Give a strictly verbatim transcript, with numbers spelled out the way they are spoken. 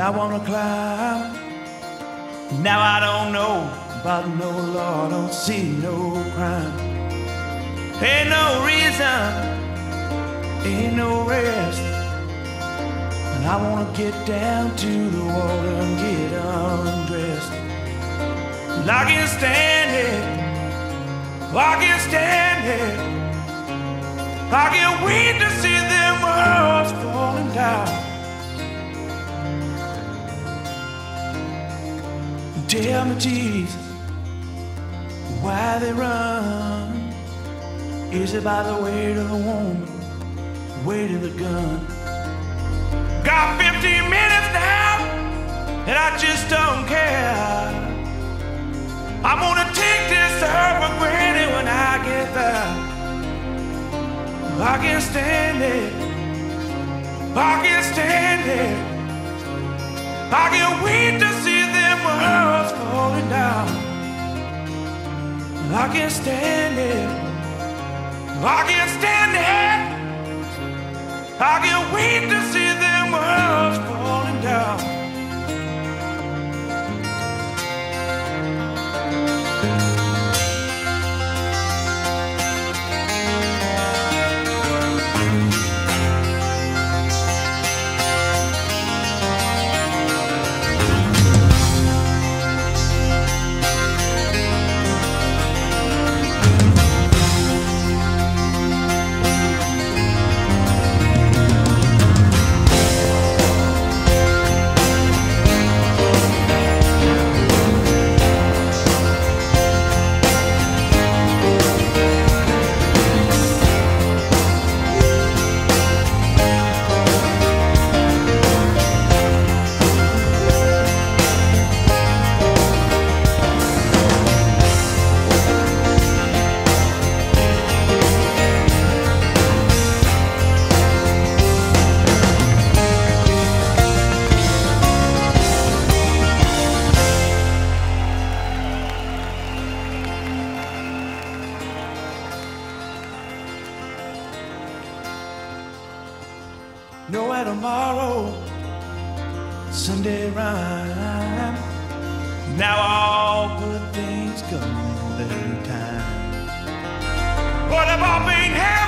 I wanna climb. Now I don't know about no law, don't see no crime. Ain't no reason, ain't no rest. And I wanna get down to the water and get undressed. And I can't stand it, I can't stand it. I can't wait to see them walls falling down. Tell me, Jesus, why they run? Is it by the weight of the woman, the weight of the gun? Got fifteen minutes now, and I just don't care. I'm gonna take this earth for granted when I get there. I can't stand it, I can't stand it. I can't wait to see them walls falling down. I can't stand it, I can't stand it. I can't wait to see them walls falling down. Nowhere tomorrow, Sunday rhyme. Now all good things come in their time. But if I ain't